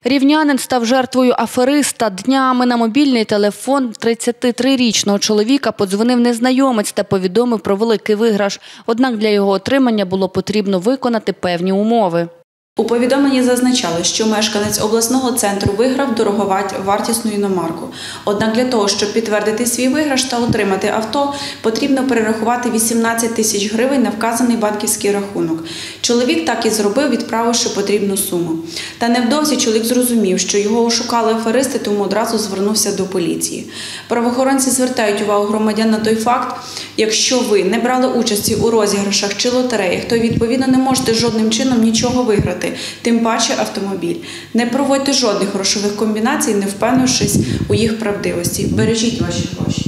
Рівнянин став жертвою афериста. Днями на мобільний телефон 33-річного чоловіка подзвонив незнайомець та повідомив про великий виграш. Однак для його отримання було потрібно виконати певні умови. У повідомленні зазначали, що мешканець обласного центру виграв дороговартісну іномарку. Однак для того, щоб підтвердити свій виграш та отримати авто, потрібно перерахувати 18 тисяч гривень на вказаний банківський рахунок. Чоловік так і зробив, відправивши потрібну суму. Та невдовзі чоловік зрозумів, що його ошукали аферисти, тому одразу звернувся до поліції. Правоохоронці звертають увагу громадян на той факт, якщо ви не брали участі у розіграшах чи лотереях, то відповідно не можете жодним чином нічого виграти. Тим паче автомобіль. Не проводьте жодних грошових комбінацій, не впевнившись у їх правдивості. Бережіть ваші гроші.